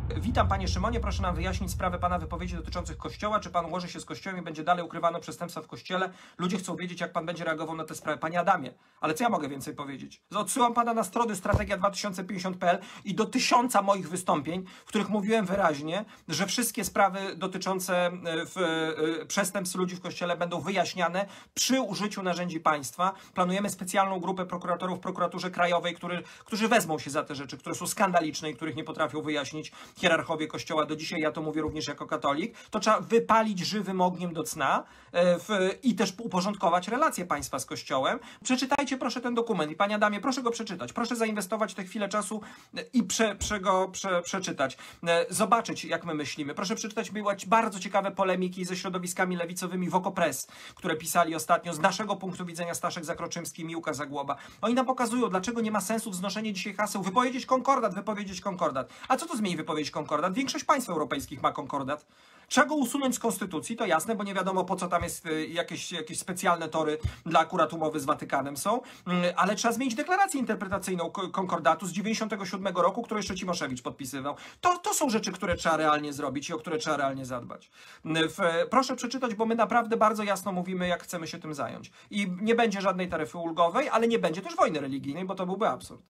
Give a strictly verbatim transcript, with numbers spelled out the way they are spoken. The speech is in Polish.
Witam panie Szymonie, proszę nam wyjaśnić sprawę pana wypowiedzi dotyczących Kościoła. Czy pan ułoży się z Kościołem i będzie dalej ukrywano przestępstwa w Kościele? Ludzie chcą wiedzieć, jak pan będzie reagował na te sprawy. Panie Adamie, ale co ja mogę więcej powiedzieć? Odsyłam pana na strony strategia dwa tysiące pięćdziesiąt kropka p l i do tysiąca moich wystąpień, w których mówiłem wyraźnie, że wszystkie sprawy dotyczące w, y, przestępstw ludzi w Kościele będą wyjaśniane przy użyciu narzędzi państwa. Planujemy specjalną grupę prokuratorów w prokuraturze krajowej, który, którzy wezmą się za te rzeczy, które są skandaliczne i których nie potrafią wyjaśnić hierarchowie Kościoła do dzisiaj, ja to mówię również jako katolik, to trzeba wypalić żywym ogniem do cna w, i też uporządkować relacje państwa z Kościołem. Przeczytajcie proszę ten dokument i panie Adamie, proszę go przeczytać, proszę zainwestować tę chwilę czasu i prze, prze go prze, przeczytać, zobaczyć jak my myślimy. Proszę przeczytać bardzo ciekawe polemiki ze środowiskami lewicowymi w Okopres, które pisali ostatnio z naszego punktu widzenia Staszek Zakroczymski i Miłka Zagłoba. Oni nam pokazują, dlaczego nie ma sensu wznoszenie dzisiaj haseł wypowiedzieć konkordat, wypowiedzieć konkordat. A co to zmieni wypowiedzieć konkordat? Większość państw europejskich ma konkordat. Trzeba go usunąć z konstytucji, to jasne, bo nie wiadomo po co tam jest jakieś, jakieś specjalne tory dla akurat umowy z Watykanem są, ale trzeba zmienić deklarację interpretacyjną konkordatu z dziewięćdziesiątego siódmego roku, którą jeszcze Cimoszewicz podpisywał. To, to są rzeczy, które trzeba realnie zrobić i o które trzeba realnie zadbać. W, proszę przeczytać, bo my naprawdę bardzo jasno mówimy, jak chcemy się tym zająć. I nie będzie żadnej taryfy ulgowej, ale nie będzie też wojny religijnej, bo to byłby absurd.